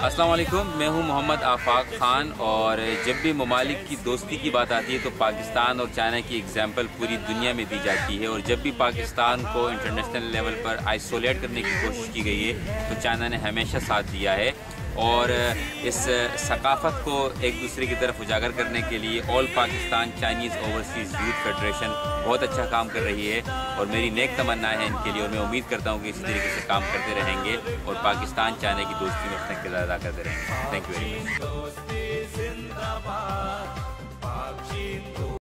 अस्सलाम वालेकुम, मैं हूं मोहम्मद आफाक ख़ान। और जब भी ममालिक की दोस्ती की बात आती है तो पाकिस्तान और चाइना की एग्जाम्पल पूरी दुनिया में दी जाती है। और जब भी पाकिस्तान को इंटरनेशनल लेवल पर आइसोलेट करने की कोशिश की गई है तो चाइना ने हमेशा साथ दिया है। और इस सकाफ़त को एक दूसरे की तरफ उजागर करने के लिए all Pakistan Chinese overseas youth federation बहुत अच्छा काम कर रही है और मेरी नेक तमन्ना है इनके लिए। और मैं उम्मीद करता हूँ कि इसी तरीके से काम करते रहेंगे और पाकिस्तान चाइना की दोस्ती में अपना किरदार अदा करते रहेंगे। Thank you very much.